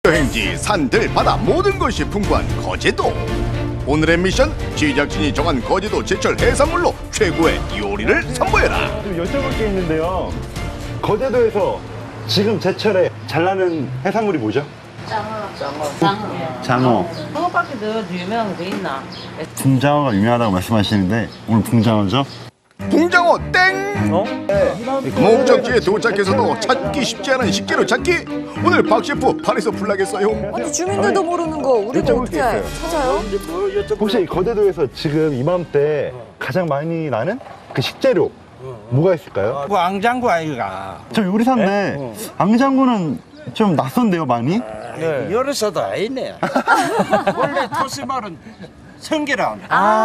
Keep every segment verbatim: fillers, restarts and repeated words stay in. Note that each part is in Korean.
여행지, 산들, 바다 모든 것이 풍부한 거제도. 오늘의 미션, 제작진이 정한 거제도 제철 해산물로 최고의 요리를 선보여라. 좀 여쭤볼 게 있는데요. 거제도에서 지금 제철에 잘 나는 해산물이 뭐죠? 장어. 장어. 장어. 그거밖에 더 유명한 거 있나? 붕장어가 유명하다고 말씀하시는데 오늘 붕장어죠? 붕장어 땡! 어? 목적지에 도착해서도 찾기 쉽지 않은 식재료 찾기. 오늘 박 셰프 발에서 불나겠어요. 아니 주민들도 모르는 거 우리가 여쭤볼 어떻게 게 알- 있어요. 찾아요? 혹시 거제도에서 지금 이맘때 가장 많이 나는 그 식재료 뭐가 있을까요? 그 앙장구 아이가. 저 요리사인데 앙장구는 좀 낯선데요, 많이? 네. 열어서도 아니네. 원래 토시말은 성게랑.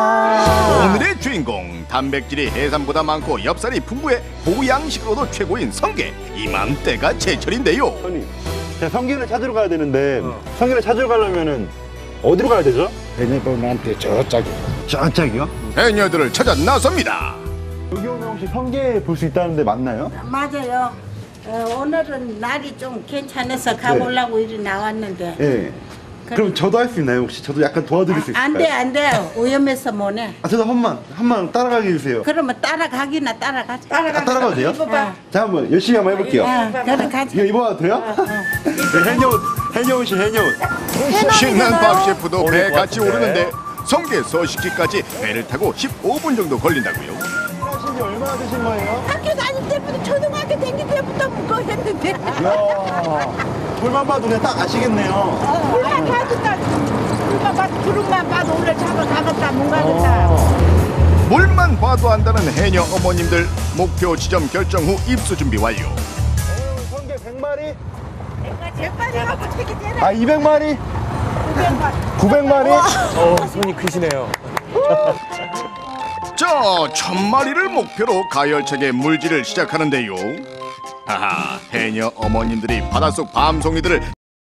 오늘의 주인공, 단백질이 해산보다 많고 엽살이 풍부해 보양식으로도 최고인 성게. 이맘때가 제철인데요. 형님, 제가 성게를 찾으러 가야 되는데 성게를 찾으러 가려면은 어디로 가야 되죠? 베네본한테 저짝이. 저짝이요? 해녀들을 찾아 나섭니다. 여기 오면 혹시 성게 볼 수 있다는데 맞나요? 맞아요. 어, 오늘은 날이 좀 괜찮아서 가보려고 이리 나왔는데. 네. 그럼 저도 할 수 있나요, 혹시? 저도 약간 도와드릴 수 있을까요? 안 돼, 안 돼요. 위험해서 못해. 아, 저도 한 번, 한 번 따라가게 해주세요. 그러면 따라가기나 따라가자. 아, 따라가도 돼요? 입어봐. 자, 한번 열심히 한번 해볼게요. 어, 그래, 가자. 이거 입어봐도 돼요? 네, 해녀옷, 해녀옷이 해녀옷. 신난 박 셰프도 배에 같이 오르는데 성게 서식지까지 배를 타고 십오 분 정도 걸린다고요. 하신 지 얼마나 되신 거예요? 학교 다닐 때부터 초등학교 다닐 때부터 그거 했는데. 이야, 돌만 봐도 그냥 딱 아시겠네요. 물만 봐도 딱, 물만 봐도, 구름만 봐도 오늘 잡아 가겠다, 못 가겠다. 물만 봐도 안다는 해녀 어머님들. 목표 지점 결정 후 입수 준비 완료. 성게 백 마리? 제빨리가 어떻게 되나? 아, 이백 마리? 구백 마리? 어, 손이 크시네요. 자, 천 마리를 목표로 가열차게 물질을 시작하는데요. 하하, 해녀 어머님들이 바닷속 밤송이들을